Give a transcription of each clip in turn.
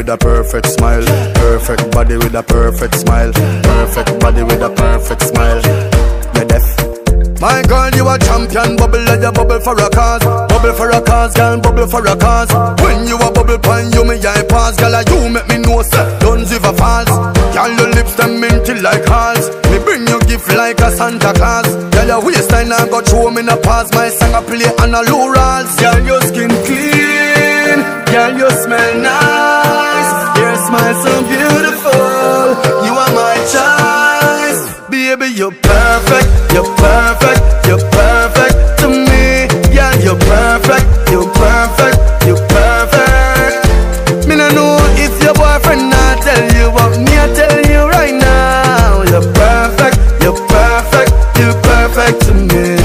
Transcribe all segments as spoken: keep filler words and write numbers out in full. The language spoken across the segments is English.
with a perfect smile. Perfect body with a perfect smile. Perfect body with a perfect smile. You're deaf. My girl, you a champion. Bubble like a bubble for a cause. Bubble for a cause, girl, bubble for a cause. When you a bubble pan, you me eye pass. Girl, you make me know, sir, don't give a false. Girl, your lips them minty like hearts. Me bring you gift like a Santa Claus. Girl, your waistline I got throw me in a pass. My song I play on a low rolls. Girl, your skin clean. Girl, you smell nice. Your smile so beautiful. You are my choice. Baby, you're perfect. You're perfect. You're perfect to me. Yeah, you're perfect. You're perfect. You're perfect. Me no know if your boyfriend not tell you, but me I tell you right now. You're perfect. You're perfect. You're perfect to me.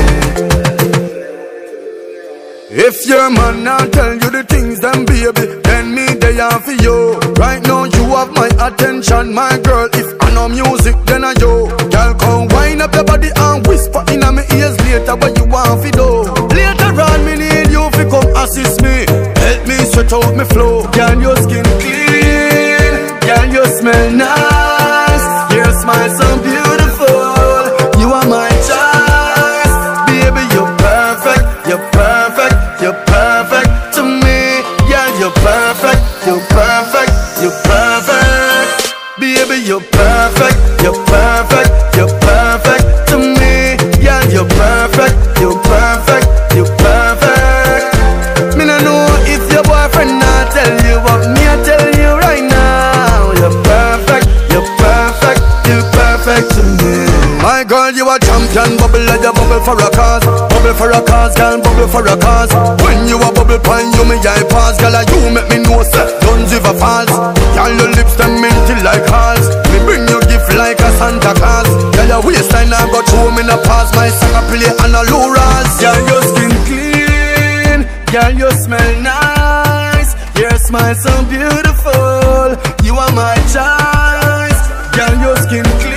If your man not tell you the things, then baby, then me they are for you. Right now you have my attention, my girl. If I know music, then I yo. Girl, come wind up your body and whisper in my ears later what you want to do. Later on, me need you to come assist me. Help me stretch out my flow. Girl, your skin clean. Girl, you smell nice. Your smile so beautiful. You are my choice. Baby, you're perfect. You're perfect. You're perfect to me. Yeah, you're perfect. You're perfect. You're perfect. Baby, you're perfect. You're perfect. You're perfect to me. Yeah, you're perfect. You're perfect. You're perfect. Me no know if your boyfriend not tell you, but me I tell you right now. You're perfect. You're perfect. You're perfect to me. My girl, you a champion. Bubble like a bubble for a cause. Bubble for a cause, girl, bubble for a cause. When you a bubble pan, you me eye pass. Girl, you make me know, sir, don't give a false. Girl, your lips them minty like hearts. Me bring you gift like a Santa Claus. Girl, your waistline I got throw me in a pass. My song I play on a low rolls. Girl, your skin clean. Girl, you smell nice. Your smile so beautiful. You are my choice. Girl, your skin clean.